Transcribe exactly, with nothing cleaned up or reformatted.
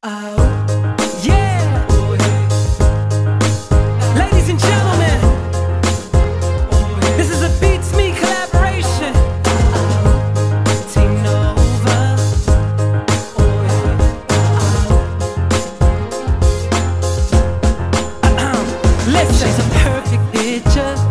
Oh, yeah! Ladies and gentlemen, this is a Beats Me collaboration. Team Nova. Listen, she's a perfect picture